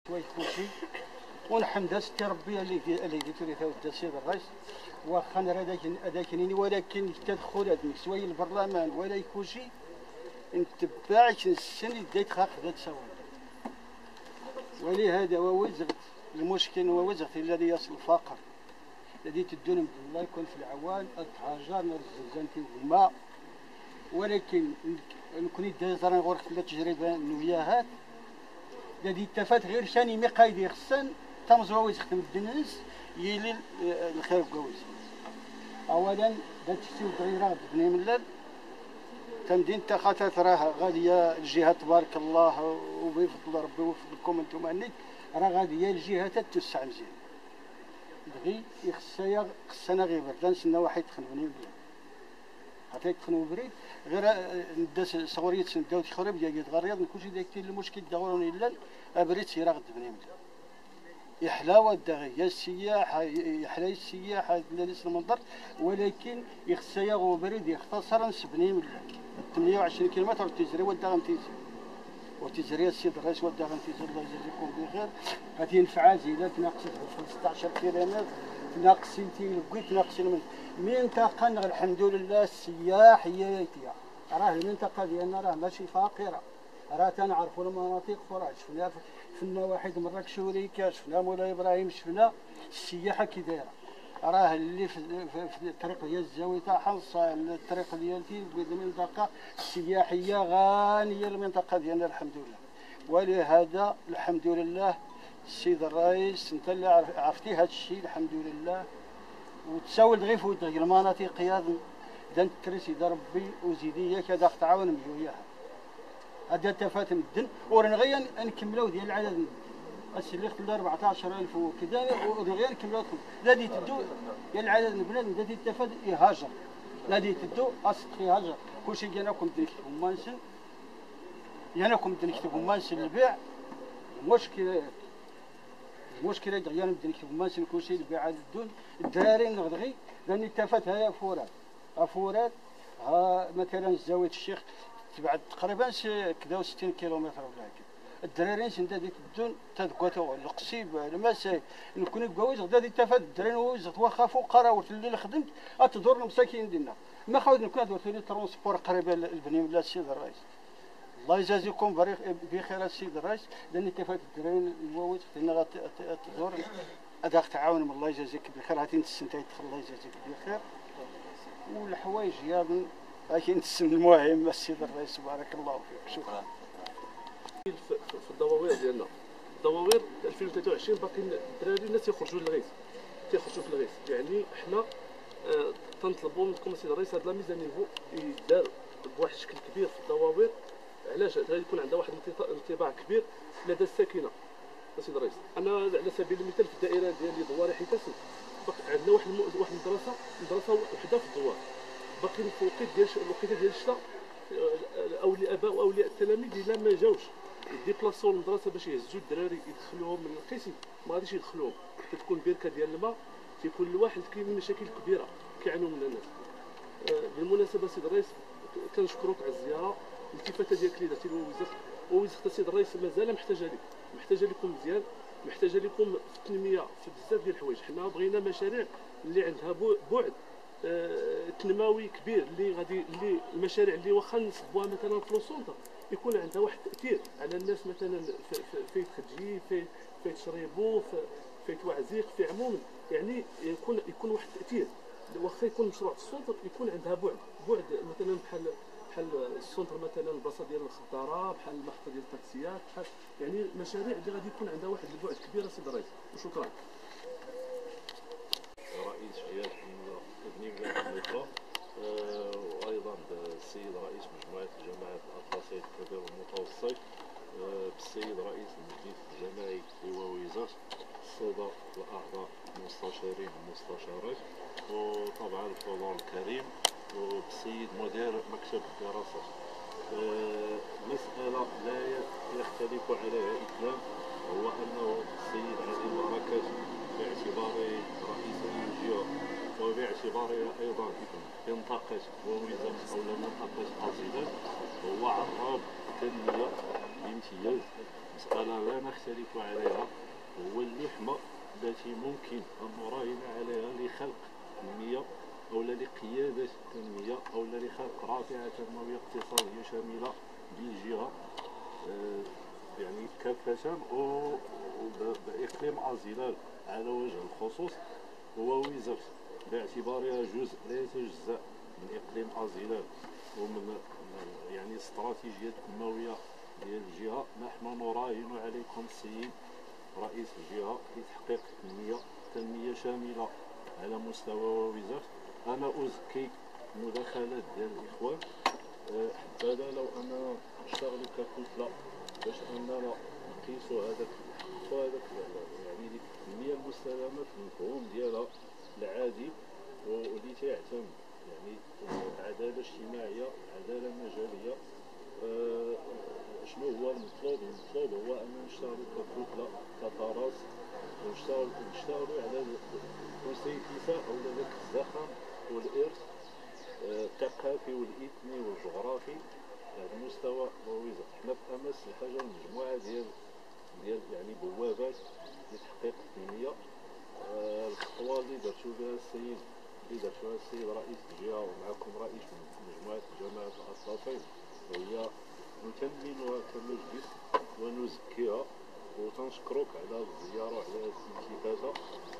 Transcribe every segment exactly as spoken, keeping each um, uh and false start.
شويه كلشي ونحمد ستي ربي اللي اللي ديتو لي ثاود السيد الرئيس واخا انا هذاك هذاك ولكن التدخلات من سواي البرلمان ولا يكون شيء نتبع السن ديت خاف ذات سوا ولهذا ووزغت المشكل ووزغت الذي يصل الفقر الذي تدون الله يكون في العوان التهاجر الزنزانتي والماء ولكن نكون داير غرفه التجربه النوياهات الذي اتفات غير شاني مقايدي خصن تمزوا يخدم الدنيس يلي الخير بقوز اولا دات تسيو دغيرا بني ملال تمدين تخاتات راه غاديه الجهه تبارك الله وبفضل ربي وفضلكم انتم انك راه غاديه الجهات توسع مزيان دغي خصها خصنا غير برد نسنى واحد تخنوني مليان حتى يدخلوا بريد غير نداس صغوريه سنداو تخرب ديال الغرياض كلشي داك المشكل داوروني لا ابريد سيرا غد بني مليان يحلاوه الدغيه السياحه يحلا السياحه لناس المنظر ولكن يخصها يغو بريد يختصر سبني مليان ثمانية وعشرين كيلومتر تجري ولدا غنتيزي وتجري السيد الرئيس ولدا غنتيزي الله يجازيكم بخير هذه نفعه زينه تناقصت في ستة عشر كيلومتر تناقصتي لقيت تناقصي من منطقه الحمد لله السياحيه راه المنطقه ديالنا راه ماشي فقيره راه تنعرفوا المناطق اخرى شفنا شفنا واحد مراكش وريكا شفنا مولاي ابراهيم شفنا السياحه كي دايره راه اللي في, في, في الطريق ديال الزاويه حنصه الطريق ديالتي المنطقه السياحيه غانيه المنطقه ديالنا الحمد لله ولهذا الحمد لله السيد الرئيس انت اللي عرفتي هذا الشيء الحمد لله وتساول غير فوت المناطق يا دنت ترسي ربي وزيديه كذا تعاون مجوياها هذا تفات الدن ورنغيا نكملوا ديال العدد السليخ ل أربعطاش ألف وكذا ونغير نكملوا الذي تدو ديال العدد البلاد الذي تفات يهاجر الذي تدو اصدق يهاجر كلشي ديالكم نكتبوا مانسن يانكم نكتبوا مانسن البيع مشكله المشكله دغيا نبدا نكتب مانسن كلشي البيع عاد الدون الدراري نغدغي لان اتفات هيا فورات افورات ها مثلا زاويه الشيخ تبعد تقريبا كذا وستين كيلومتر ولا هكا الدراري سندا ديك الدون تدقاتو القصيب المساي نكون كواوز غدا دي تفاد الدراري ويز واخا فوق قراوت اللي خدمت اتدور المساكين ديالنا ما خاود نكون درت لي ترونسبور قريبه البني ولا السيد الرئيس الله يجازيكم بخير السيد الرئيس لان تفاد الدراري الواوز خدينا تدور هذا تعاون من الله يجازيك بخير هاتي نتسنتي الله يجازيك بخير والحوايج يا هاكي نتسم المهم السيد الرئيس بارك الله فيك شكرا. في الدواوير ديالنا الدواوير ألفين وثلاثة وعشرين باقيين الدراري الناس تيخرجوا للغيث تيخرجوا في الغيث يعني حنا آه تنطلبوا منكم السيد الرئيس هاد لا ميزانيفو يدار بواحد الشكل كبير في الدواوير علاش غادي يكون عندها واحد الانطباع كبير لدى الساكنه السيد الرئيس. انا على سبيل المثال في الدائره ديالي دوار حيتاسن عندنا واحد واحد المدرسه مدرسه وحده في الدوار باقي في الوقت ديال الوقيته ديال الشتاء اولياء الاباء واولياء التلاميذ الا ما جاوش يديبلاصيو المدرسه باش يهزوا الدراري يدخلوهم من القسم ما غاديش يدخلوهم كتكون بركه ديال الماء تيكون الواحد كاين مشاكل كبيره كيعانيو منها الناس. بالمناسبه سيد الرئيس كنشكروك على الزياره الالتفاته ديالك اللي درتي للوزاره ووزاره السيد الرئيس مازال محتاجه لك محتاجه لكم مزيان محتاجه لكم في التنميه في بزاف ديال الحوايج. حنا بغينا مشاريع اللي عندها بعد آه تنموي كبير اللي غادي اللي المشاريع اللي واخا نصبوها مثلا في لوسونطا يكون عندها واحد التاثير على الناس مثلا في في تخجي في في تشريبو في في توعزيق في عموما يعني يكون يكون واحد التاثير واخا يكون مشروع في السونتر يكون عندها بعد بعد مثلا بحال بحال السونتر مثلا البلاصه ديال الخضاره بحال المحطه ديال التاكسيات بحال يعني مشاريع اللي غادي يكون عندها واحد البعد كبير السيد الرئيس وشكرا. رئيس هيئه تبني المترو وايضا السيد رئيس مجموعه الجماعات الاطلسيه الكبير والمتوسط بالسيد رئيس المجلس الجماعي لوزاره الساده الاعضاء المستشارين والمستشارات وطبعا الحضور الكريم وبالسيد مدير مكتب الدراسات. مساله لا يختلف عليها اثنان هو انه السيد عزيز بركات باعتباره رئيس الجهه وباعتباره ايضا منطقه ووزاره او منطقه ازيدان هو عراب تنميه بامتياز مسألة لا نختلف عليها، هو اللحمة التي ممكن أن نراهن عليها لخلق تنمية أو لقيادة تنمية أو لخلق رافعة تنموية اقتصادية شاملة بالجهة يعني كافة وبإقليم أزيلال على وجه الخصوص. هو وزارة باعتبارها جزء لا يتجزأ من إقليم أزيلال ومن يعني الاستراتيجية التنموية ديال الجهة، نحن نراهن عليكم السيد رئيس الجهة لتحقيق تنمية تنمية شاملة على مستوى وزارة. أنا أزكي المداخلات ديال الإخوان، حبذا لو أننا نشتغلوا ككتلة باش أننا نقيسوا هذاك نحطوا هذاك يعني ديك التنمية المستدامة في المفهوم ديالها العادي واللي تيعتمد يعني عدالة اجتماعية، عدالة مجالية. أه شنو هو المطلوب؟ المطلوب هو أن نشتغلوا ككتلة كطراز ونشتغلوا نشتغلوا على الكونسيتيسا أو ذاك الزخم والإرث الثقافي والإثني والجغرافي على المستوى ووزارة. حنا في أمس الحاجة مجموعة ديال ديال يعني بوابات لتحقيق التنمية. أه الخطوة اللي درتو بها السيد اللي درتوها السيد رئيس الجهة ومعكم رئيس مجموعة جماعة الأطلسين وهي نثمنها كمجلس ونزكيها وتنشكرك على الزيارة وعلى هذه الالتفاتة.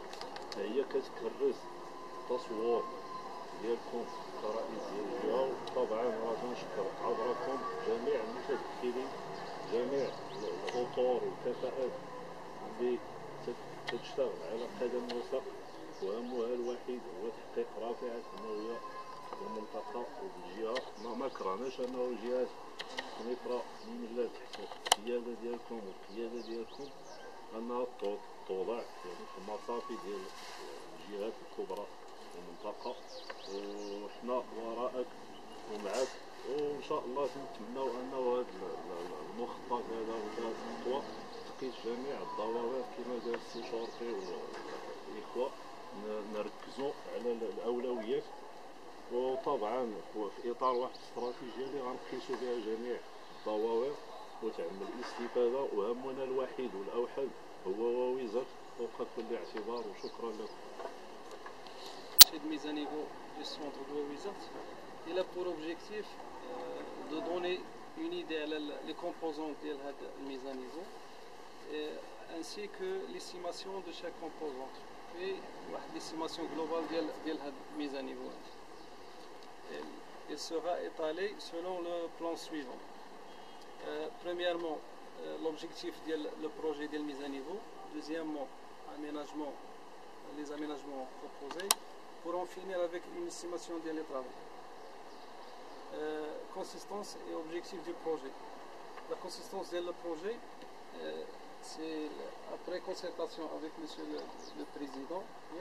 هي كتكرس تصور ديالكم كرئيس ديال الجهة، وطبعا راه تنشكر عبركم جميع المتدخلين، جميع الأطر والكفاءات اللي تشتغل على قدم وساق وهمها الوحيد هو تحقيق رافعة تنموية المنطقة وبالجهة. ما كرهناش أنه الجهات كنقرا من تحت السيادة ديالكم والقيادة ديالكم أنها توضع يعني في المصافي ديال الجهات الكبرى في المنطقة، وحنا وراءك ومعك. وإن شاء الله نتمناو أنه هذا المخطط هذا وهذه الخطوة تقيس جميع الضوابط كما قال السي شرقي والإخوة، نركزوا على الأولويات وطبعا في إطار واحد الاستراتيجية اللي غنقيسوا بها جميع الضوابط وتعمل الاستفادة. وهمنا الوحيد والأوحد هو ووزارة فوق كل اعتبار. وشكرا لكم. Cette mise à niveau du centre de Wizard, il a pour objectif euh, de donner une idée à les composants de la mise à niveau et, ainsi que l'estimation de chaque composante et l'estimation globale de la mise à niveau. Et, il sera étalé selon le plan suivant. Euh, premièrement, euh, l'objectif du projet de mise à niveau. Deuxièmement, aménagement, les aménagements proposés. Pour en finir avec une estimation des travaux. Euh, consistance et objectif du projet. La consistance du projet, euh, c'est après concertation avec Monsieur le, le Président,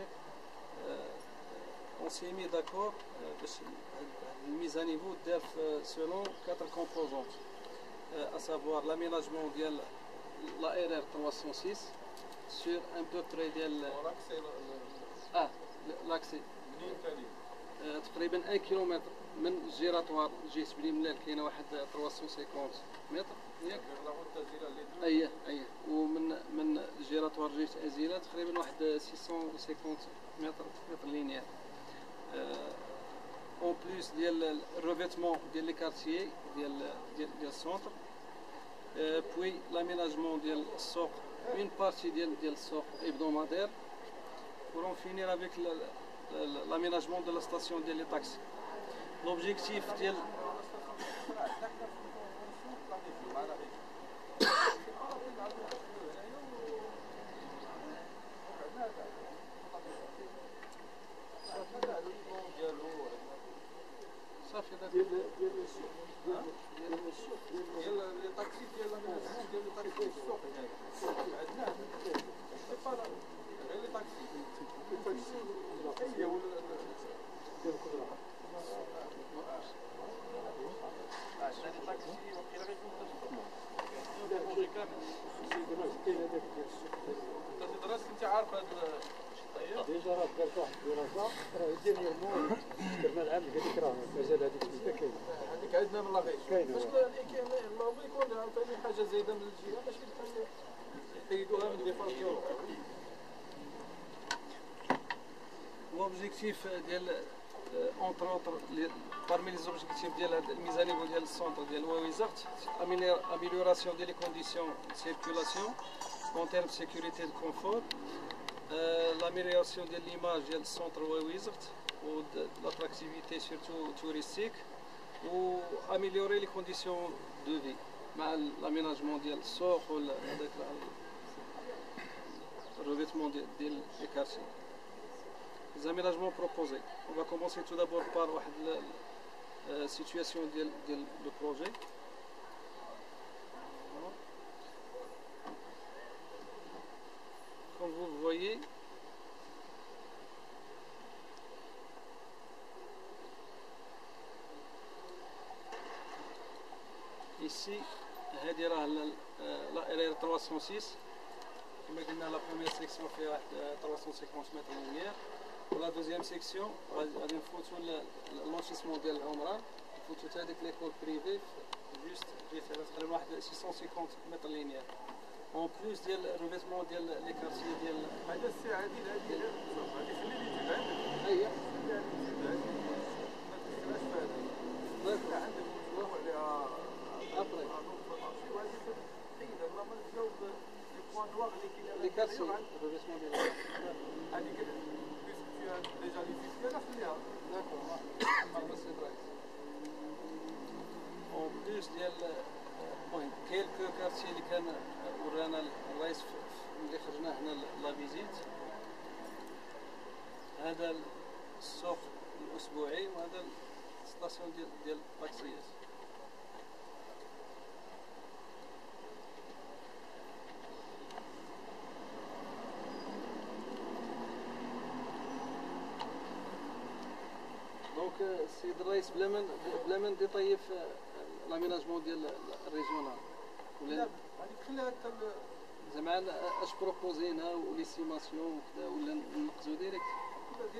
euh, on s'est mis d'accord euh, une mise à niveau selon quatre composantes, euh, à savoir l'aménagement de l'A R R trois cent six sur un peu près de ah, l'accès تقريبا واحد كيلومتر من الجيراتوار جهه بني ملال كاينه واحد ثلاثمائة وخمسين متر ياك اييه اييه ومن من الجيراتوار جهه ازيله تقريبا واحد ستمائة وخمسين متر متر لينيير. اون بليس ديال الريفيتمون ديال لي كارتيي ديال ديال ديال السونتر، بوي لاميناجمون ديال السوق اون بارتي ديال ديال السوق hebdomadaire pour en finir avec l'aménagement de la station des taxis. L'objectif de ça fait انت عارف هذا ديجا راه دارت واحد الدراسه راه ديرنييرمون درنا العام هذيك راه مازال هذيك كاينه هذيك عندنا ميم لاغيش باش كاين الله يكون عاوتاني حاجه زايده من الجهه باش يحيدوها من لي فاكتور. L'objectif ديال entre autres parmi les objectifs ديال هاد الميزه نيفو ديال السونتر ديال ويزارت amélioration des conditions de circulation en termes de sécurité et de confort, euh, l'amélioration de l'image ديال السونتر ويزارت و de l'attractivité surtout touristique و améliorer les conditions de vie مع l'aménagement ديال السوق و هذاك الريفيتمون ديال لي كارتي. Les aménagements proposés. On va commencer tout d'abord par la situation du projet. Comme vous le voyez, ici, la R R trois cent six. Comme la première section fait trois cent cinquante mètres de lumière. Pour la deuxième section, on a une photo de l'enrichissement de l'Omran, une photo avec l'école privée, juste six cent cinquante mètres linéaires. En plus du revêtement des quartiers de les quartiers, le revêtement des déjà les fichiers là. D'accord. En plus ديال المهم quelques quartiers اللي كان ورانا الرئيس اللي خرجنا هنا لا فيزيت. هذا السوق الاسبوعي وهذا الستاسيون ديال ديال الطاكسيات. السيد الرئيس بلا ما بلا ما نديطايي في لاميناجمون ديال الريجيونال ولا هذيك خليها حتى زعما اش بروبوزينا وليستيماسيون وكذا ولا نقزو ديريكت ديال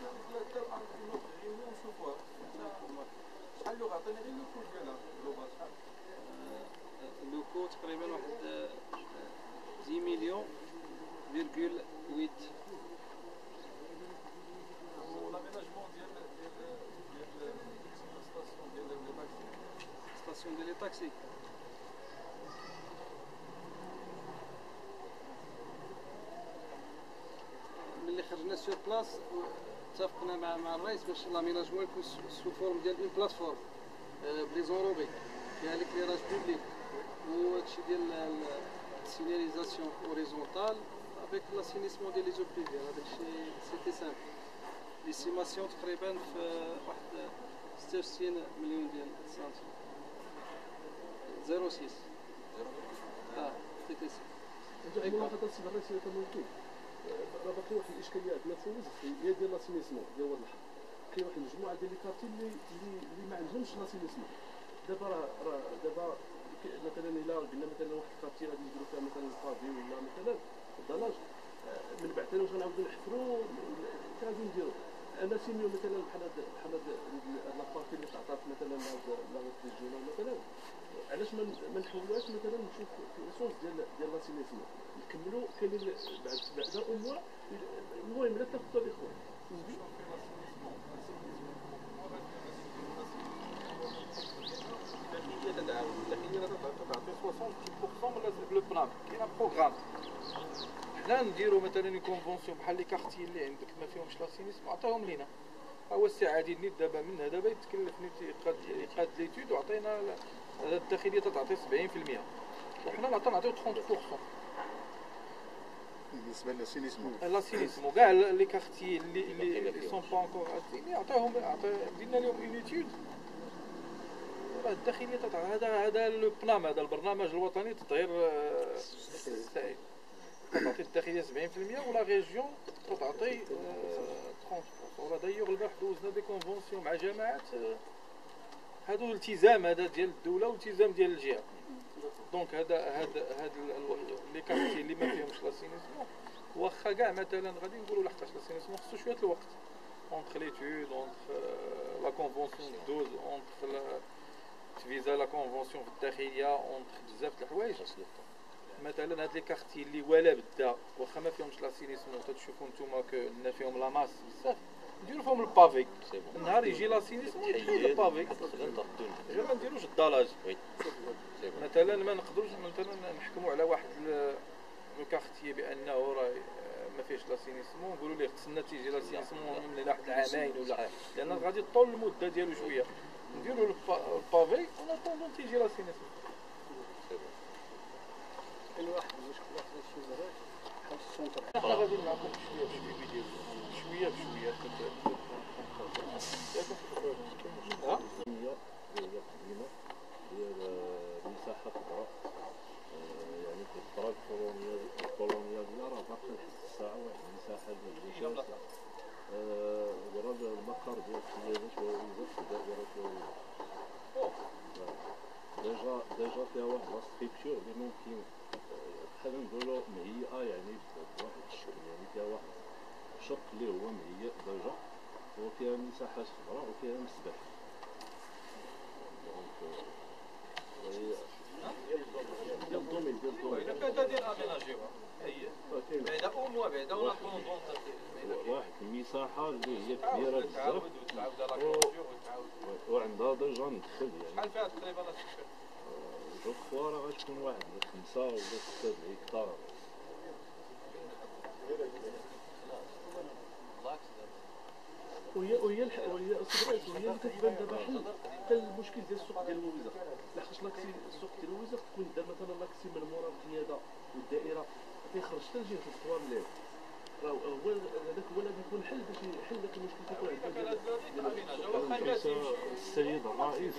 نشوفوها شحال لغه عطيني غير لو كود ديالها اللغه شحال لوكو تقريبا واحد عشرة مليون فيرغول ثمانية. ديال لي طاكسي ملي خرجنا سور بلاص اتفقنا مع مع الرئيس باش لاميناجمون يكون سو فورم ديال اون بلاتفورم بلي زونروبي فيها ليكليراج بوبليك وهادشي ديال السيناليزاسيون اوريزونتال افيك لاسينيسمون ديال لي زو بريفي. هذاك الشيء سيتي سامبل. ليستيماسيون تقريبا في واحد ستة وستين مليون ديال السنتيم. صفر ستة اه سيتي سي ملاحظه السي الرئيس كممكن راه باقي واحد الاشكاليات ما تفوز هي ديال لاسينيسمون ديال واد الحق. كاين واحد المجموعه ديال لي كارتي اللي اللي ما عندهمش لاسينيسمون. دابا راه راه دابا مثلا الا قلنا مثلا واحد الكارتي غادي نديرو فيها مثلا الطافي ولا مثلا الدلاج من بعد ثاني واش غنعاودو نحفرو غادي نديرو. انا سيميو مثلا بحال هاد بحال هاد لابارتي اللي تعطات مثلا لا ريجيون مثلا علاش ما نحولوهاش مثلا نشوف ليسونس ديال ديال لاسينيسمون نكملوا كاينين بعد بعدا او موا. المهم لا تاخذوا الاخوان الداخليه تدعم الداخليه تعطي ستين بالمئة من لو بلان. كاين بروغرام حنا نديرو مثلا اون كونفونسيون بحال لي كارتي اللي عندك ما فيهمش لاسينيسمون عطيهم لينا. هو السي عادي نيت دابا من هذا دابا يتكلفني يقاد يقاد ليتود وعطينا الداخليه تعطي سبعين بالمئة وحنا نعطيو نعطيو ثلاثين بالمئة بالنسبه للاسينيسمون. لاسينيسمون كاع لي كارتي اللي اللي سون با انكور عطيني عطيهم درنا لهم اون ايتود. راه الداخليه تعطي هذا هذا لو بلان هذا البرنامج الوطني تطهير السائل تعطي الداخليه سبعين بالمئة ولا ريجيون تعطي ثلاثين بالمئة. وراه دايوغ البارح دوزنا دي كونفونسيون مع جماعات هادو التزام هذا ديال الدوله والتزام ديال الجهه. دونك هذا هذا هذا لي كارتي اللي ما فيهمش لاسينيسمون واخا كاع مثلا غادي نقولوا لحقاش لاسينيسمون خصو شويه الوقت اونتر ليتود اونتر لا كونفونسيون دوز اونتر كتفيزا لا كونفونسيون في الداخليه اونتر بزاف د الحوايج. مثلا هاد لي كارتي اللي ولا بدا واخا ما فيهمش لاسينيسمون تتشوفوا نتوما كنا فيهم لا ماس بزاف نديرو فيهم البافي. النهار يجي لاسينيسمون نديرو البافي غير ما نديروش الدالاج. مثلا ما نقدروش مثلا نحكموا على واحد لو كارتي بانه راه ما فيهش لاسينيسمون نقولوا ليه تسنى تيجي لاسينيسمون من واحد العامين ولا، لان غادي طول المده ديالو شويه. نديرو البافي ونطوندو تيجي لاسينيسمون. كاين واحد المشكل واحد الشيء زرع بحال السونتر. احنا غادي نعطيك شويه بشويه ديال شويه بشويه كنت ها هي هي قديمه ديال مساحه خضراء، يعني في الفتره الكولونيال الكولونياليه راه باقي لحد الساعه واحد المساحه اللي هي ورا المقر ديال القيادات والوزارات في دائره الوزارات. ديجا ديجا فيها واحد لا ستركتور اللي ممكن بحال نقولوا مهيئه، يعني بواحد الشكل، يعني فيها واحد الشق اللي هو مهيئ ديجا وفيها مساحات خضراء وفيها مسبح. دونك هي ديال الدومين ديال الدومين الا كانت ديال اميناجيوها هي بعدا او موا بعدا ولا كوندون واحد المساحه اللي هي كبيره بزاف تعاود وتعاود لا كونجور وتعاود وعندها ديجا ندخل، يعني شحال فيها تقريبا لا تشكل جو كخوا راه غتكون واحد خمسة ولا ستة د الهكتار. وهي وهي الح... وهي الصدرات وهي اللي كتبان دابا حل حل المشكل ديال السوق ديال الوزر، لحقاش لاكسي السوق ديال الوزر تكون دار مثلا لاكسي من مورا القياده والدائره ما تيخرجش حتى لجهه الدوار الليل. راه هو هذاك هو اللي يكون حل باش يحل ذاك المشكل تيكون عندنا ديال السيد الرئيس.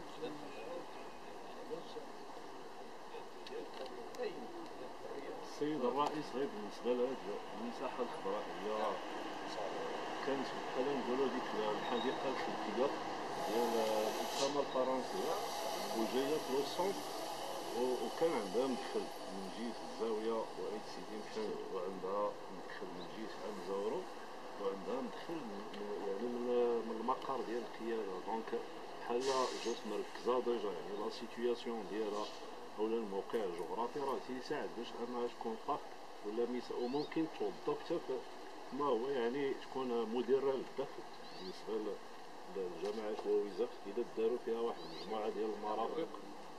السيد الرئيس غير بالنسبه لهاد المساحه الخضراء هي كانت بحال نقولوا ديك الحديقه الخلفيه ديال المؤتمر الفرنسيه وجايه في لو سونتر، وكان عندها مدخل من جهه الزاويه وعيد سيدي محمد، وعندها مدخل من جهه عام زورو، وعندها مدخل يعني من المقر ديال القياده. دونك بحال جات مركزه ديجا، يعني لا سيتوياسيون ديالها اولا الموقع الجغرافي راه تيساعد باش انها تكون طاق ولا ميس، وممكن توظف حتى ما هو يعني تكون مديره للدخل بالنسبه للجماعات والوزارات اذا داروا فيها واحد المجموعه ديال المرافق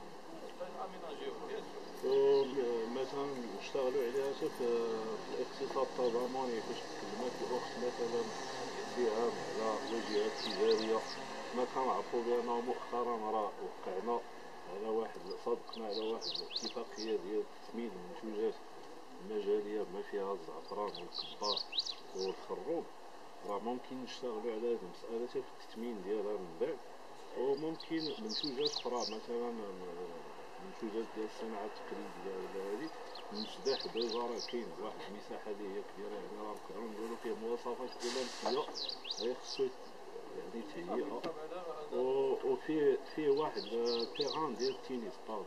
مثلا نشتغلوا عليها في الاقتصاد التضامني. فاش تكلمات الاخت مثلا فيها على وجهات تجاريه ما كنعرفوا بان مؤخرا راه وقعنا على واحد صدقنا على واحد الاتفاقيه ديال تثمين المنتوجات المجاليه ما فيها الزعفران والكبار والخروب. راه ممكن نشتغلوا على هذه المساله في التثمين ديالها من بعد، وممكن منتوجات اخرى مثلا منتوجات ديال الصناعه التقليديه ولا هذه المسبح ديجا راه كاين واحد المساحه اللي هي كبيره، يعني راه نقدروا نقولوا فيه مواصفات كلها غير خصو يعني تهيئه، وفيه فيه واحد تيغان ديال التنس باردون.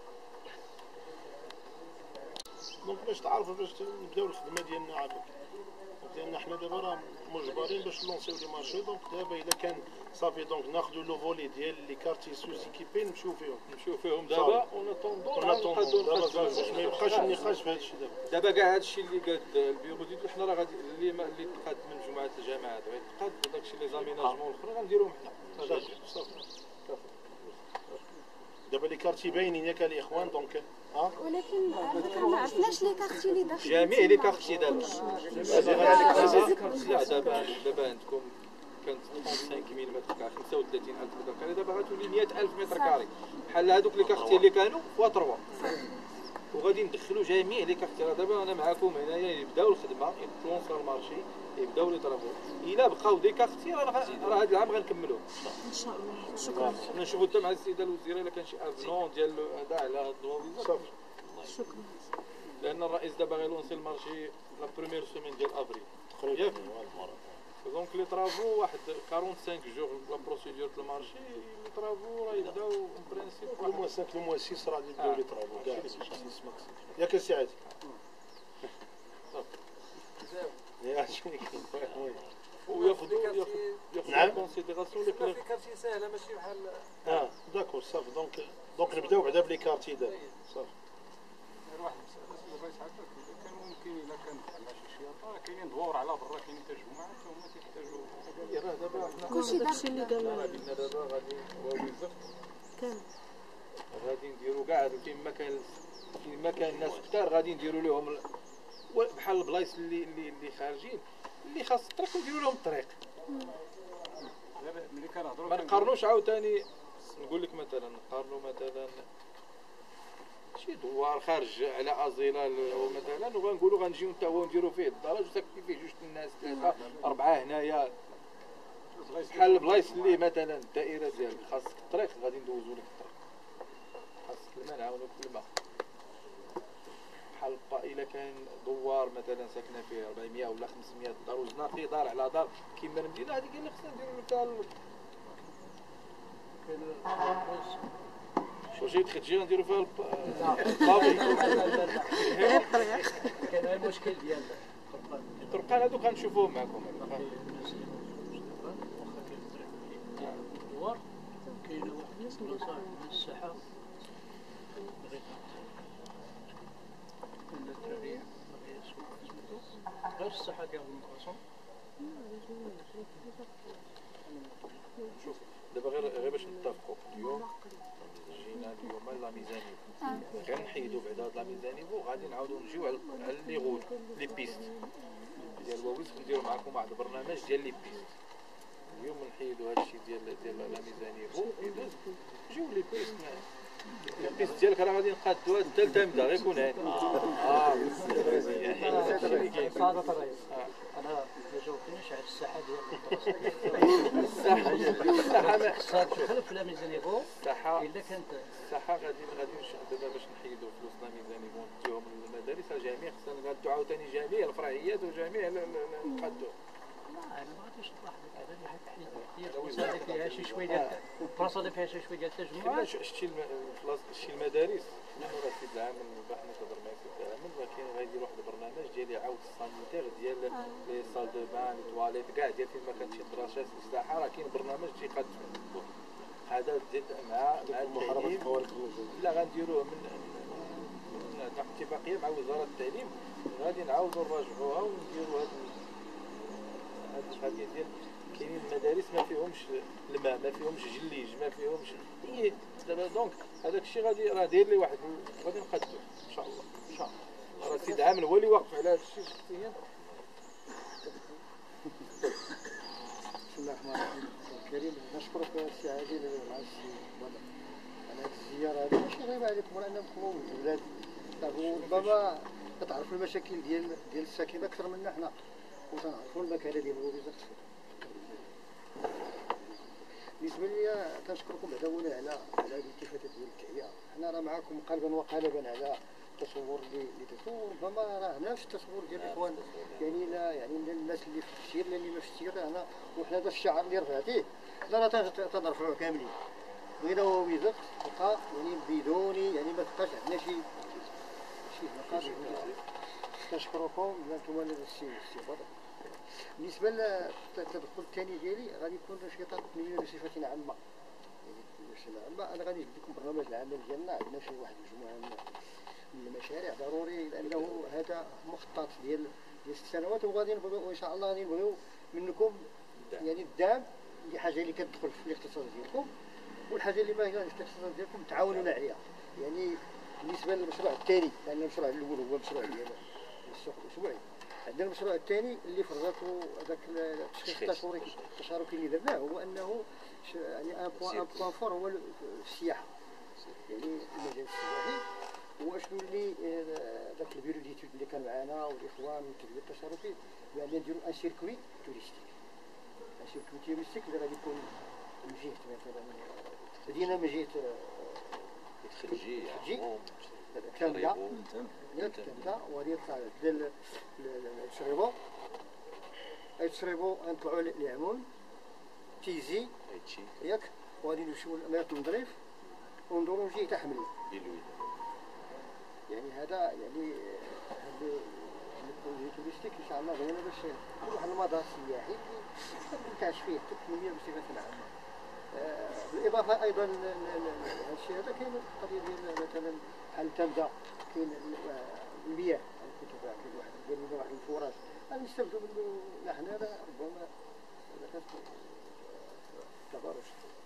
دونك باش تعرفوا باش نبداو الخدمه ديالنا عاد، لان حنا دابا راه مجبرين باش نلونسيو لي مارشي. دونك دابا الا كان صافي دونك ناخذوا لو فولي ديال لي كارتي سوز ايكيبي نمشيو فيهم نمشيو فيهم دابا ونطوندو باش ما يبقاش النقاش في هذا الشيء. دابا دابا كاع هذا الشيء اللي قاد البيرو ديالو حنا راه غادي اللي ما اللي تقاد من مجموعه الجامعات غيتقاد داك الشيء لي زاميناجمون الاخرى غنديروهم حنا صافي. دابا لي كارتي باينين ياك الاخوان. دونك ها ولكن ما عرفناش لي كارتي اللي داخل جميع لي كارتي دابا دابا دابا عندكم كانت خمسة وثلاثين متر كاري خمسة وثلاثين ألف متر كاري، دابا غتولي مئة ألف متر كاري بحال هذوك لي كارتي اللي كانوا فوا تروا، وغادي ندخلوا جميع لي كارتي. راه دابا انا معاكم هنايا يبداو الخدمه يتلونسوا المارشي يبداو لي طرافو. الا بقاو دي كارتي راه راه هذا العام غنكملوه ان شاء الله. شكرا. نشوفوا حتى مع السيده الوزيره الا كان شي افنون ديال هذا على هاد الوظيفه صافي. شكرا. لان الرئيس دابا غيلونسي المارشي لا بروميير سيمين ديال افريل تقريبا. دونك لي طرافو واحد خمسة وأربعين جور لا بروسيدور د المارشي لي طرافو راه يبداو اون برينسيپ لو موان خمسة لو موان ستة راه يبداو لي طرافو كاع ياك السي عادي. يا شنو كاين وياخذوا ياخذوا نعم. كونسيديراسيون في لي كارتي ساهله ماشي بحال اه داكور صافي دونك دونك نبداو بعدا بلي كارتي دابا صافي. غير واحد المسألة الرئيس عباك كان ممكن إلا كان بحال شي شياطة كاينين دوار على برا كاينين تجمعات هما تيحتاجوا راه دابا حنا كلشي داكشي اللي قال راه قلنا دابا غادي هو وزفت كان غادي نديرو كاع هادو كيما كان كيما كان الناس كثار غادي نديرو لهم ال- و- بحال البلايص اللي اللي اللي خارجين اللي خاص الطريق نديرو لهم الطريق. غير ملي كنهضروا ما نقارنوش عاوتاني نقول لك مثلا نقارنوا مثلا شي دوار خارج على ازيله مثلا وغنقولوا غنجيو حتى هو نديرو فيه الدرج وساكنين فيه جوج الناس ثلاثه اربعه هنايا بحال البلايص اللي مثلا الدائره ديالك خاصك الطريق غادي ندوزو لك الطريق خاصك الماء نعاونوك بالماء بحال با الا كان دوار مثلا ساكنه فيه أربعمية ولا خمسمية دار وزنا فيه دار على دار كيما المدينه هذيك اللي خصنا نديرو لك واش تخرجي نديرو فيها البابي كان المشكل ديال الطرقان هادو غنشوفوهم معكم الدوار كاينه واحد البلاصه عند الساحه كنا الدراري باغي يسوق سميتو غير الساحه ديال المدرسه شوف دابا غير غير باش نتفقوا اليوم جينا اليوم لا ميزانيو غنحيدو بعدا هاد لا ميزانيو غادي نعاودو نجيو على على لي غول لي بيست ديال واويس نديرو معكم واحد البرنامج ديال لي بيست اليوم نحيدو هادشي ديال ديال لا ميزانيو يدوز نجيو لي بيست البيست ديالك راه غادي نقادوها حتى لتامدا غير يكون هاني اه سعادة الرئيس انا ما جاوبتنيش على الساحه ديال الساحه الساحه خصها تدخل في لا ميزانيغو الساحه الا كانت الساحه غادي غادي دابا باش نحيدو فلوس لا ميزانيو نديوهم للمدارس الجامع خصنا نقادو عاوتاني جميع الفرعيات وجميع نقادو لا انا ما غاديش نطرح لك على واحد التحديد البلاصه اللي فيها شي شويه ديال البلاصه اللي فيها شي شويه ديال التجمعات شتي شتي المدارس نحن راه سيد العام بحنا كنهضر مع سيد العام ولكن غيدير واحد البرنامج ديال يعاود السانيتير ديال لي سال دو بان لي تواليت كاع ديال فين ما كانت شي دراسات الساحه راه كاين برنامج تيقاد هذا مع مع التعليم لا غنديروه من من اتفاقيه مع وزاره التعليم غادي نعاودو نراجعوها ونديرو هاد هاد القضيه ديال كاينين المدارس ما فيهمش الماء ما فيهمش جليج ما فيهمش هي دابا دونك هذاك الشيء غادي راه داير لي واحد غادي نقدوه ان شاء الله ان شاء الله راه سيد عامل هو اللي واقف على هذا الشيء شخصيا. بسم الله الرحمن الرحيم. الكريم نشكرك السي عادل مع السي بدر على هذه الزياره هذه ماشي غريبه عليكم ولا انكم من البلاد ربما كتعرفوا المشاكل ديال ديال الساكنه اكثر منا حنا وتنعرفوا المكانه ديال الوزاره. بالنسبه لي كنشكركم بعدا اولا على على هذه الالتفاته ديال التحيه. حنا راه معكم قلبا وقالبا على التصور اللي اللي درتو ربما راه نفس التصور ديال الاخوان يعني لا يعني الناس اللي في التفسير اللي ما في التفسير هنا وحنا هذا الشعار اللي رفعتيه لا راه تنرفعوه كاملين بغينا هو ويزق تبقى يعني بدوني يعني ما تبقاش عندنا شي شي نقاط. كنشكركم انتم السي السي بدر. بالنسبه للتدخل الثاني ديالي غادي يكون نشاطات مبنيه بصفه عامه يعني بصفه عامه انا غادي نجيب لكم برنامج العمل ديالنا عندنا شي واحد المجموعه من المشاريع ضروري لانه هذا مخطط ديال ديال ست سنوات وغادي نبغيو ان شاء الله غادي نبغيو منكم يعني الدعم لحاجه اللي كتدخل في الاقتصاد ديالكم والحاجه اللي ما هي في الاقتصاد ديالكم تعاونونا عليها. يعني بالنسبه للمشروع الثاني لان المشروع الاول هو المشروع ديال السوق الاسبوعي عندنا المشروع الثاني اللي فرضته هذاك التشخيص التشاركي التشاركي اللي درناه هو انه يعني ان بوان ان بوان فور هو السياحه يعني المجال السياحي واشنو اللي ذاك البيرو ديتود اللي كان معنا والاخوان والتدبير التشاركي يعني نديرو ان سيركوي توريستيك ان سيركوي توريستيك اللي غادي يكون من جهه مثلا بدينا من جهه خرجي كامله ياك كامله وغادي يطلع ديال الشريبو الشريبو غنطلعوا لعمون تيزي ياك وغادي نمشيو لمرات النظريف وندورو جهه تاع حمليه يعني هذا يعني هذا بروجي توريستيك ان شاء الله بغينا باش يكون واحد المدار سياحي اللي نتعش فيه ثلاثمية بصفه عامه. بالاضافه ايضا لهذا الشيء هذا كاين القضيه ديال مثلا بحال تندا كاين المياه كنت كاين واحد ديال واحد الفرص غادي نستافدوا منه نحن هذا ربما تبارك.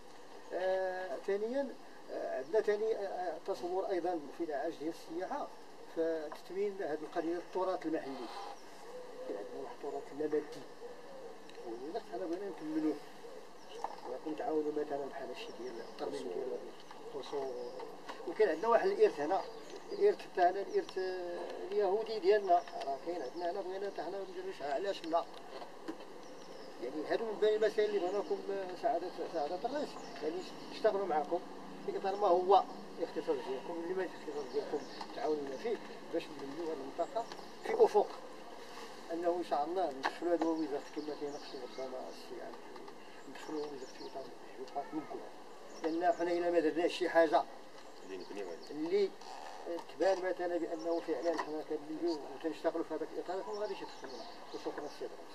ثانيا عندنا ثاني تصور ايضا في العاج ديال السياحه في تثمين هذه القضيه التراث المحلي. كاين عندنا واحد التراث لا مادي ولا حنا بغينا نكملوه ونكون تعاونوا مثلا بحال هادشي ديال الترميم ديال القصور. وكاين عندنا واحد الارث هنا، الارث تاعنا الارث اليهودي ديالنا راه كاين عندنا هنا بغينا حتى حنا ما نديروش علاش لا. يعني هادو من بين المسائل اللي بغيناكم سعاده سعاده الرئيس يعني نشتغلوا معكم في اطار ما هو الاختصاص ديالكم اللي ما الاختصاص ديالكم تعاونونا فيه باش نبنيو هذه المنطقه في افق انه ان شاء الله ندخلوا هذه الوزاره كما كيناقشوا ربما السي ندخلوا وزاره في اطار التشويقات ممكن، لان حنا الى ما درناش شي حاجه اللي تبان مثلا بانه فعلا حنا كنبنيو وكنشتغلوا في هذاك الاطار ما غاديش يدخلونا. وشكرا السي رئيس.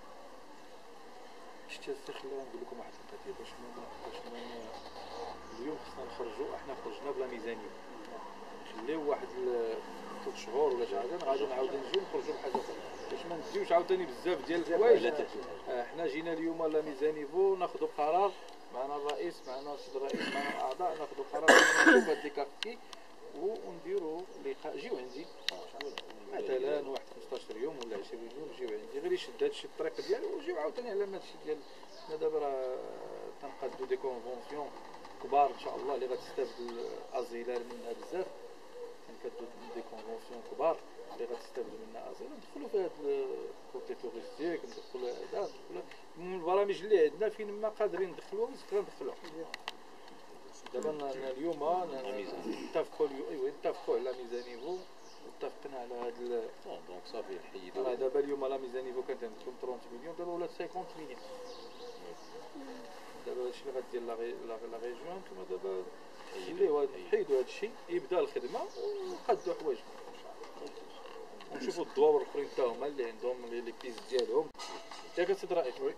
شتي السي خلينا نقول لكم واحد القضيه باش ما باش ما اليوم خصنا نخرجوا احنا خرجنا بلا ميزانيه نخليو واحد ثلاث شهور ولا شي حاجه غادي نعاودو نجيو نخرجوا بحاجه اخرى باش ما نديوش عاوتاني بزاف ديال الحوايج. حنا جينا اليوم لا ميزانيفو ناخذوا قرار معنا الرئيس معنا السيد الرئيس معنا الاعضاء ناخذوا قرار نشوفوا هاد لي كارتي ونديروا لقاء. جيو عندي مثلا واحد خمسطاش يوم ولا عشرين يوم جيو عندي غير يشد هادشي الطريق ديالو وجيو عاوتاني على هادشي ديال حنا دابا راه تنقادو دي كونفونسيون كبار ان شاء الله اللي غتستافد الازيلال منها بزاف. كنكدو دي كونفونسيون كبار اللي غتستافدوا منها ازيلال ندخلوا في هذا الكوتي توريستيك ندخلوا هذا من البرامج اللي عندنا فين ما قادرين ندخلوها ندخلوها. دابا اليوم نتفقوا ايوا نتفقوا على ميزانيفو اتفقنا على هذا دونك صافي نحيدو. دابا اليوم لا ميزانيفو كانت عندكم ثلاثين مليون دابا ولات خمسين مليون. دابا هادشي اللي غدير لا ريجيون نتوما دابا خليو حيدوا هادشي يبدا الخدمه ونقادوا حوايجكم ونشوفوا الدواور الاخرين تا هما اللي عندهم لي بيس ديالهم. ياك السيد الرئيس؟ وي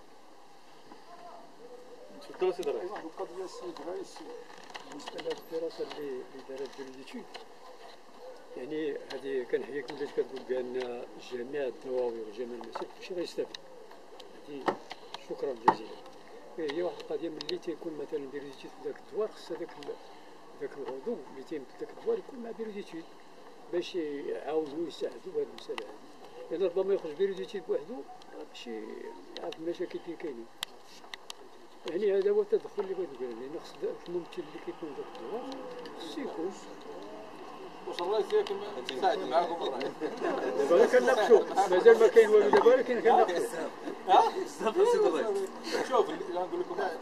تفضل السيد الرئيس. واحد القضيه السيد الرئيس بالنسبه لهاد الدراسه اللي اللي دارت ديال ليتود يعني هذه كنحييك ولات كتقول بان جميع الدواوي وجميع المسائل كلشي غيستافد. هذه شكرا جزيلا. هي واحد القضيه ملي تيكون مثلا بيريزيتيد في ذاك الدوار خص هذاك ذاك العضو اللي تيمثل ذاك الدوار يكون مع بيريزيتيد باش يعاونوا يساعدوا بهذه المساله هذه. لان ربما يخرج بيريزيتيد بوحدو باش يعرف المشاكل اللي كاينين. يعني هذا هو التدخل اللي بغيت نقول لان خص الممثل اللي كيكون ذاك الدوار خصو يكون. واش الرئيس ياك مساعد معاكم الرئيس؟ دابا كنناقشوا مازال ما كاين والو دابا ولكن كنناقشوا. ها؟ صافي السيد الرئيس. شوف غنقول لكم واحد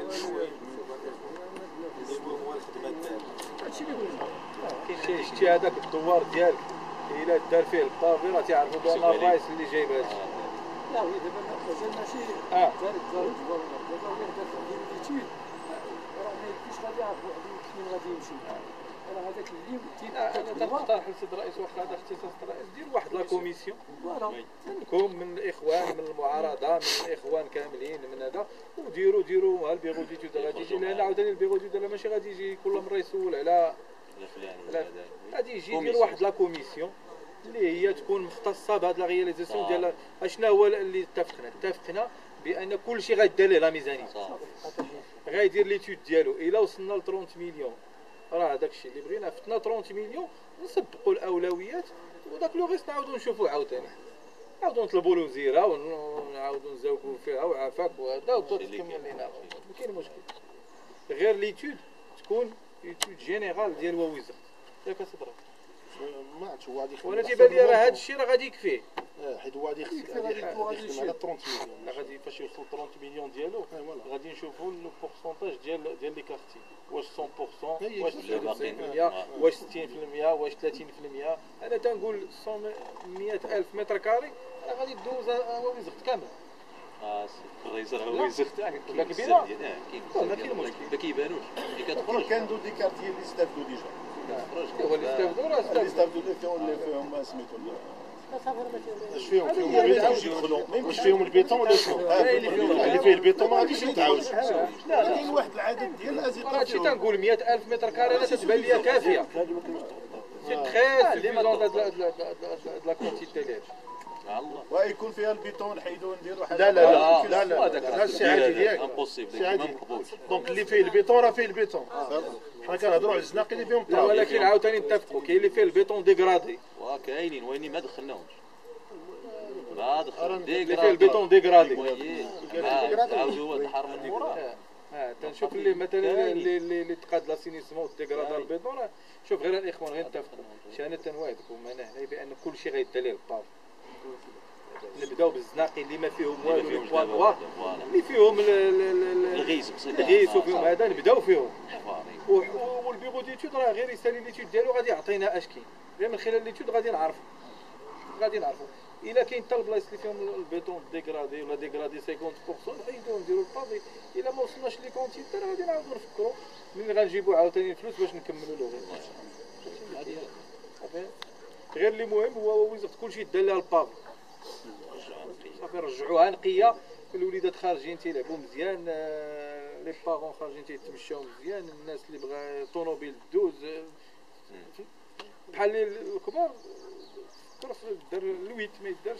هو الخدمه هادشي اللي قلنا. كاين شتي هذاك الدوار ديالك الا دار فيه البافي راه تيعرفوا بان الرئيس اللي جايب هادشي. لا وي دابا مازال ماشي اه دار دار الدوار دابا هو دار ديال راه ما يمكنش غادي يعرف وحده فين غادي يمشي. راه هذاك اللي انا تقترح السيد الرئيس واخا هذا اختصاص الرئيس دير واحد لا كوميسيون منكم من الاخوان من المعارضه من الاخوان كاملين من هذا وديروا ديروا ها البيرو ديتود غادي يجي لان عاوتاني البيرو ديتود ماشي غادي يجي كل مره يسول على غادي يجي يدير واحد لا كوميسيون اللي هي تكون مختصه بهذه لا رياليزاسيون ديال اشنا هو اللي اتفقنا اتفقنا بان كل شيء غيدار ليه لا ميزانيه غايدير ليتود ديالو الا وصلنا ل ثلاثين مليون راه هذاك الشيء اللي بغينا فتنا ثلاثين مليون نسبقوا الاولويات وداك لو غيس نعاودوا نشوفوا عاوتاني نعاودوا نطلبوا له وزيره ونعاودوا نزوقوا فيها وعافاك وهذا وتكمل لينا ما كاين مشكل. غير ليتود تكون ليتود جينيرال ديال ووزاره ياك الصدر ما عرفتش هو غادي يخدم. وانا تيبان لي راه هذا الشيء راه غادي يكفيه. اه حيت هو غادي يخدم على ثلاثين مليون. غادي فاش يوصل ثلاثين مليون ديالو غادي نشوفوا لو بورسونتاج ديال ديال لي كارتي واش مية بالمية واش تسعين بالمية واش ستين بالمية واش ثلاثين بالمية. انا تنقول مئة ألف متر كاري راه غادي دوز وزغت كامل. اه الرئيس راه هو يزغ تاعك ولا كبيره ما كاين مشكل ما كيبانوش اللي كتخرج كندو دي كارتي اللي استافدوا ديجا هو اللي استافدوا راه اللي استافدوا اللي فيهم اللي فيهم سميتو واش فيهم فيهم البيتون يدخلوا واش فيهم البيتون ولا شنو؟ اللي فيه البيتون ما غاديش يتعاود. كاين واحد العدد ديال الازيطات. هادشي تنقول مئة ألف متر كاري انا تتبان لي كافيه. سي تري سوفيزون هاد لا كونتيتي ديال ويكون فيها البيتون نحيدو نديرو حاجه. لا لا لا لا لا السي عادي ديالك امبوسيبل سي عادي. ما مقبولش. دونك اللي فيه البيتون راه فيه البيتون. حنا كنهضروا على الزناقي اللي فيهم لا التراب. ولكن عاوتاني نتفقوا كاين اللي فيه البيتون ديغرادي وكاينين وين ما دخلناهمش ما دخل اللي فيه البيتون ديغرادي. عاودوا هو الحر من موراه. اه تنشوف اللي مثلا اللي اللي اللي تقاد لاسينيسمون ديغرادا البيتون راه شوف غير الاخوان غير نتفقوا انا تنوعدكم انا هنا بان كل شيء غيدار ليه الباف. نبداو بالزناقي اللي ما فيهم والو لي بوان نوار اللي فيهم الغيس الغيس وفيهم هذا نبداو فيهم. والبيغو ديتود راه غير يسالي ليتود ديالو غادي يعطينا اش كاين غير من خلال ليتود غادي نعرفوا غادي نعرفوا الا كاين حتى البلايص اللي فيهم البيتون ديغرادي ولا ديغرادي خمسين بالمئة نحيدوه نديرو البافي. الا ما وصلناش لي كونتيتي راه غادي نعاودو نفكروا منين غنجيبو عاوتاني الفلوس باش نكملوا له غير غير اللي مهم هو وزاره كلشي دار لها البافي صافي رجعوها نقيه. الوليدات خارجين تيلعبوا مزيان لي باغون خارجين تيتمشاو مزيان الناس اللي بغا طونوبيل دوز بحال الكبار دار الويت ما يدارش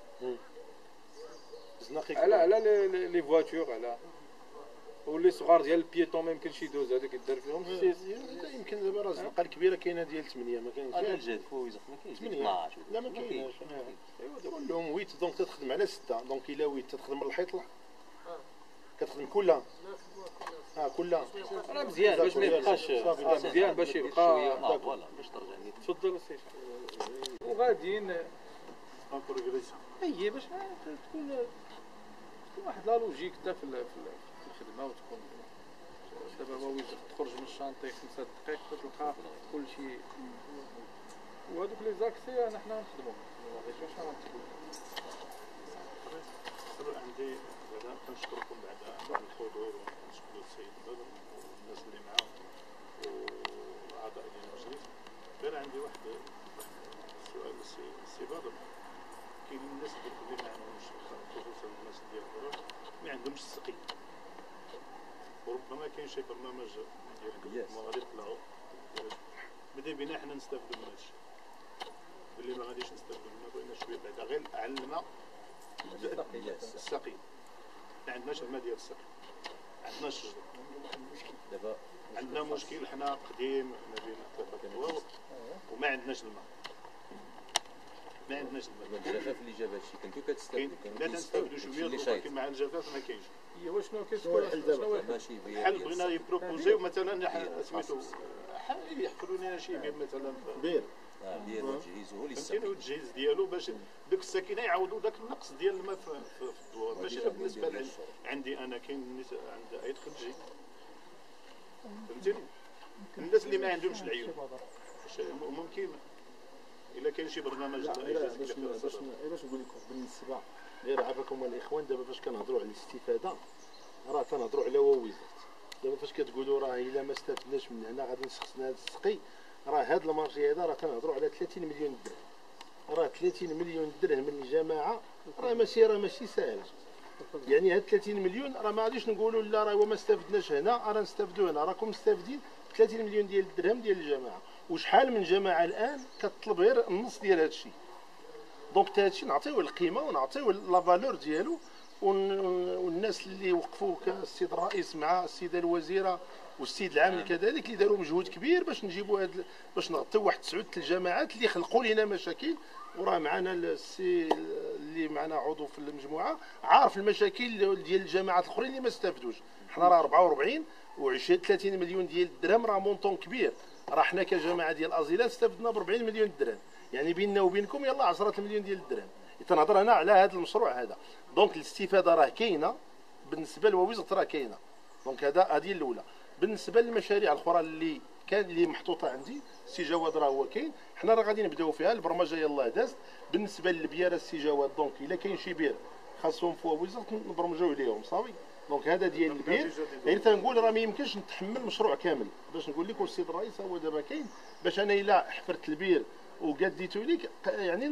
على على لي فواتور على ولي صغار ديال البيتون ما يمكنش يدوز هذاك يدار فيهم لا يمكن دابا راه الزنقه الكبيره كاينه ديال ثمانية ما كاينش. هذا الجهد فوق ويزق ما كاينش اثناش لا ما كاينش. ايوا دابا كلهم ويت دونك تتخدم على ستة دونك الا ويت تتخدم من الحيط لا كتخدم كلها اه كلها راه مزيان باش ما يبقاش مزيان باش يبقى فوالا باش ترجع لي تفضل السي وغاديين ان بروغريسيون اي باش تكون تكون واحد لا لوجيك حتى في الخدمه وتكون دابا هو تخرج من الشانطي خمسة دقائق تلقى كل شيء وهذوك لي زاكسي انا حنا نخدموا غير واش غنخدموا. عندي بعدا كنشكركم بعدا على الحضور ونشكروا السيد بدر والناس اللي معاه واعضاء ديال المجلس. غير عندي واحد السؤال للسي بدر. كاين الناس اللي ما عندهمش خصوصا الناس ديال القرى ما عندهمش السقي وربما كاين شي برنامج ديالكم ما غادي يطلعوا بدا بينا حنا نستافدوا من هادشي اللي ما غاديش نستافدوا منه بغينا شويه بعدا غير علمنا السقي. ما عندناش الماء ديال السقي ما عندناش الشجر دابا عندنا مشكل حنا قديم ما بين التفاهم وما عندناش الماء ما عندناش الماء. الجفاف اللي جاب هادشي كنتو كتستافدوا لا تنستافدوا شويه ولكن مع الجفاف ما كاينش. هي واش شنو كيتقول شنو ماشي بحال بغينا يبروبوزيو مثلا سميتو يحفروا لنا شي بير مثلا بير بير وتجهيزه للسقي والتجهيز ديالو باش ديك الساكنه يعوضوا ذاك النقص ديال الماء في, في, في الدوار. ماشي بالنسبه لي عندي انا كاين عند عيد خلجي فهمتيني الناس اللي ما عندهمش العيون ممكن الا كاين شي برنامج باش باش نقول لكم بالنسبه غير عافاكم الاخوان دابا فاش كنهضروا على الاستفاده راه كنهضروا على وويزات. دابا فاش كتقولوا راه الا ما استفدناش من هنا غادي نشخصنا هذا السقي راه هذا المارشي هذا راه كنهضروا على ثلاثين مليون درهم. راه ثلاثين مليون درهم من الجماعه راه ماشي راه ماشي ساهل. يعني هاد ثلاثين مليون راه ما غاديش نقولوا لا راه ما استفدناش هنا راه نستافدوا هنا. راكم مستافدين ثلاثين مليون ديال الدرهم ديال الجماعه وشحال من جماعه الان كتطلب غير النص ديال هذا الشيء. دونك هذا الشيء نعطيوه القيمه ونعطيوه لا فالور ديالو والناس اللي وقفوا كالسيد الرئيس مع السيده الوزيره والسيد العامل كذلك اللي داروا مجهود كبير باش نجيبوا هاد باش نغطيو واحد تسعود الجماعات اللي خلقوا لنا مشاكل. وراه معنا السي اللي معنا عضو في المجموعه عارف المشاكل ديال الجماعات الاخرين اللي ما استافدوش. حنا راه أربعة وأربعين وعشرين ثلاثين مليون ديال الدرهم راه مونطون كبير. راه حنا كجماعه ديال الازيلات استفدنا ب أربعين مليون درهم يعني بيننا وبينكم يلا عشرة مليون ديال الدرهم. تنهضر هنا على هذا المشروع هذا. دونك الاستفاده راه كاينه بالنسبه لوزاره راه كاينه. دونك هذا هذه الاولى. بالنسبه للمشاريع الاخرى اللي كان اللي محطوطه عندي السي جواد راه هو كاين حنا راه غادي نبداو فيها البرمجه يلاه دازت. بالنسبه للبيار السي جواد دونك الا كاين شي بير خاصهم فوا وزاره نبرمجوا عليهم صافي. دونك هذا ديال البير غير تنقول راه ما يمكنش نتحمل مشروع كامل باش نقول لك والسيد الرئيس هو دابا كاين باش انا الا حفرت البير وقديتو ليك يعني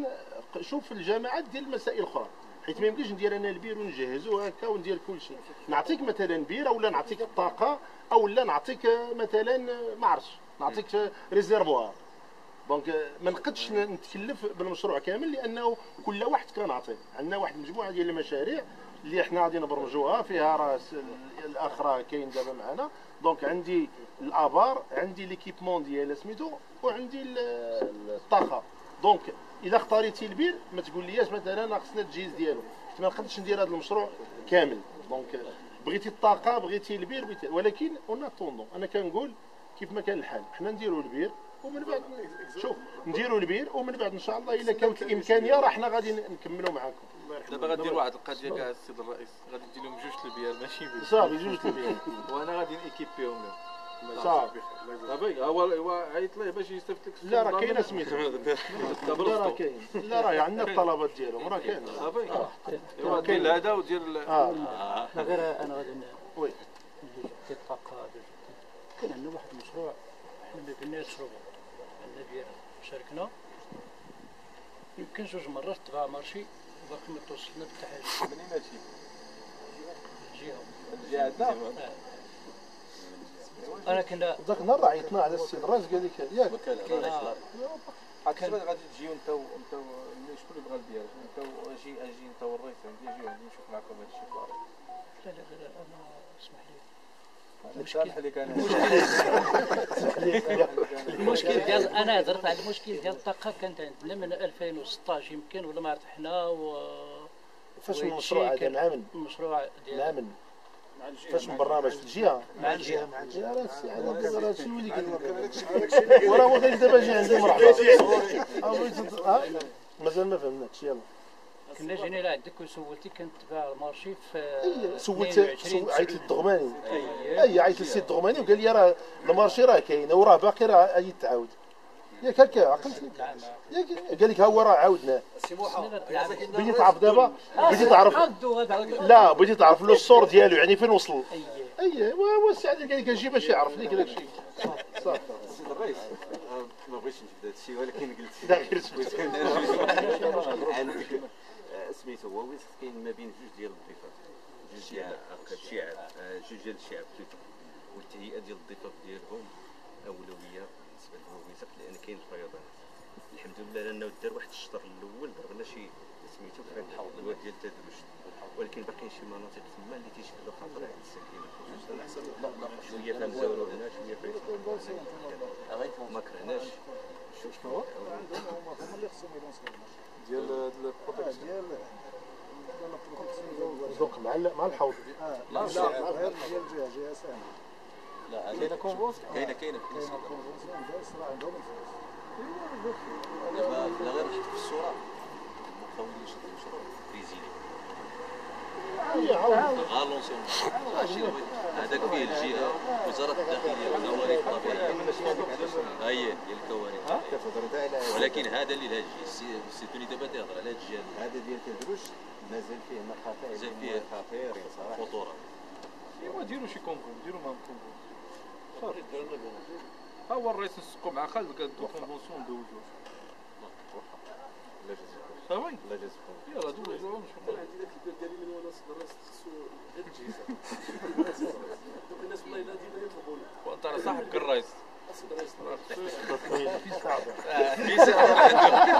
شوف الجامعات ديال المسائل الاخرى، حيت ما يمكنش ندير انا البير ونجهزو هكا وندير كل شيء. نعطيك مثلا بير اولا نعطيك الطاقه اولا نعطيك مثلا ما عرفتش نعطيك ريزيرفوار. دونك ما نقدش نتكلف بالمشروع كامل لانه كل واحد كنعطيه. عندنا واحد المجموعه ديال المشاريع اللي احنا غادي نبرمجوها فيها راس الاخرى كاين دابا معنا. دونك عندي الابار، عندي ليكيبمون ديال سميتو، وعندي الطاقه. دونك اذا اختاريتي البير ما تقول لياش مثلا خصنا التجهيز ديالو، ما نقدرش ندير هذا المشروع كامل. دونك بغيتي الطاقه بغيتي البير بغيتي، ولكن اون طوندون انا كنقول كيف ما كان الحال حنا نديروا البير ومن بعد شوف نديروا البير ومن بعد ان شاء الله الا كانت الامكانيه راه حنا غادي نكملوا معاكم. دابا غدير واحد القضيه كاع السيد الرئيس، غادي دير لهم جوج البيار ماشي بير صافي جوج البيار وانا غادي نيكيبيهم لهم صافي. صافي هو هو عيط ليه باش يستافد لك. لا راه كاين سميتو، لا راه كاين، لا راه عندنا الطلبات ديالهم راه كاين. صافي ايوا دير هذا ودير اه غير انا غادي وي في الطاقه كاين عندنا واحد المشروع حنا ما بيناش شروط عندنا بير شاركنا يمكن جوج مرات تباع مارشي وباقي ما توصلنا بالتحاليل. منين هادشي؟ الجهه الجهه عندنا انا كنا ذاك النهار عيطنا على السيد الرئيس قال لك ياك هكا غادي تجيو انت انت شكون اللي بغى البيار؟ انت اجي اجي انت والرئيس عندي اجي عندي نشوف معكم هادشي في الارض. لا لا لا انا اسمح لي المشكل عليك انا المشكل ديال انا هضرت على المشكل ديال الطاقه كانت عندنا من ألفين وستطاش يمكن ولا ما عرفت حنا و فاش المشروع هذا مع من؟ المشروع ديال مع من؟ فاش من برنامج في الجهه؟ مع الجهه مع الجهه. يا راه السي على دابا راه شنو اللي قال وراه هو دابا جا عندي مرحبا مازال ما فهمناكش. يلاه كنا جينا لعندك وسولتي كنت تباع المارشي في اي سولت عيط للدغماني. اي عيط للسي الدغماني وقال لي راه المارشي راه كاين وراه باقي راه يتعاود. ياك هكا عقلتني ياك قال لك ها هو راه عاودناه. بغيتي تعرف دابا بغيتي تعرف لا بغيتي تعرف لو الصور ديالو يعني فين وصل. اي هو السي عادل قال لك اجي باش يعرف لك داك الشيء صافي. السيد الرئيس ما بغيتش نجبد هذا الشيء ولكن قلت لا غير عندك سميتو هو وسط كاين ما بين جوج ديال الضيفات، جوج ديال الشعب جوج ديال الشعب والتهيئه ديال الضيفات ديالهم اولويه بالنسبه للهويزات لان كاين الفيضانات. الحمد لله لانه دار واحد الشطر الاول ضربنا شي سميتو في هذا الواد ديال التدرج، ولكن باقيين شي مناطق تما اللي تيشكلوا خطر على الساكنه خصوصا شويه فنزوروا هنا شويه فايت ما كرهناش شوف ديال البروتيكسيون ديال دوك مع مع الحوض. لا لا غير ديال الجهه جهه ثانيه. لا كاينه كونفونس كاينه كاينه كاينه كونفونسيون دايس راه عندهم الفلوس. دابا لا غير في الصوره مقاولين شد المشروع بريزيلي غالونسيون ماشي هذاك فيه الجهه وزاره الداخليه والكوارث الطبيعيه ها هي ديال الكوارث، ولكن هذا اللي لهاد الجهه السيتوني دابا تيهضر على هاد الجهه هذا ديال تدرج مازال فيه مخاطر مازال فيه خطير صراحه خطوره. ايوا ديروا شي كونفون ديروا معاهم كونفون صافي ها هو الرئيس نسقوا مع خالد قال دو كونفونسيون دوزو صافي لا جازكم يلاه دوزو نشوفوا. عندي ذاك البير ديالي من وانا صغير خصو غير التجهيزات دوك الناس والله الا ديما يطلبوا لي وانت راه صاحبك الرئيس السيد الرئيس في صعبه في صعبه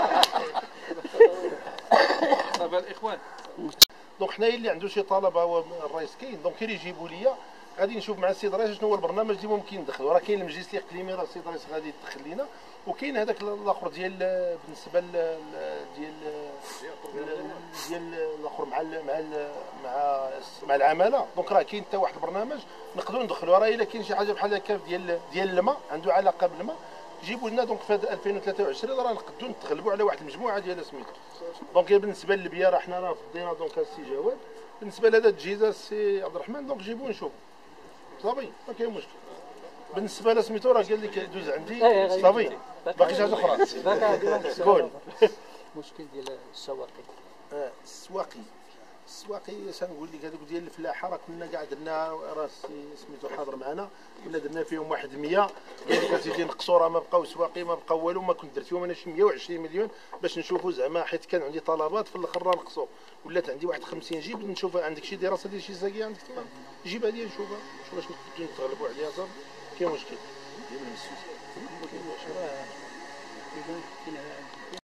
صافي الاخوان. دونك حنايا اللي عنده شي طلب هو الرئيس كاين دونك غير يجيبوا ليا غادي نشوف مع السيد الرئيس شنو هو البرنامج اللي ممكن ندخلو. راه كاين المجلس الاقليمي راه السيد الرئيس غادي يدخل لينا، وكاين هذاك الاخر ديال بالنسبه ديال ديال الاخر مع مع مع مع العماله. دونك راه كاين حتى واحد البرنامج نقدروا ندخلوا. راه الا كاين شي حاجه بحال هكا ديال ديال الماء عنده علاقه بالماء جيبوا لنا. دونك في ألفين وثلاثة وعشرين راه نقدروا نتغلبوا على واحد المجموعه ديال سميتو. دونك بالنسبه للبيار راه حنا راه فضينا دونك السي جواد. بالنسبه لهذا التجهيزات السي عبد الرحمن دونك جيبوا نشوف صافي ما كاين مشكل. بالنسبه لسميتو راه قال لك دوز عندي صافي باقي شي حاجه اخرى قول. المشكل ديال السواقي اه السواقي السواقي سنقول لك هذوك ديال الفلاحه راه كنا كاع درنا راه سميتو حاضر معنا كنا درنا فيهم واحد مية قال لك اسيدي نقصوا راه ما بقاو سواقي ما بقاو والو ما كنت درت فيهم انا شي مية وعشرين مليون باش نشوفوا زعما حيت كان عندي طلبات في الاخر راه نقصوا ولات عندي واحد خمسين جيب نشوف عندك شي دراسه ديال شي ساقيه عندك تما جيبها لي نشوفها شوف واش نقدروا نتغلبوا عليها صافي كاين مشكل.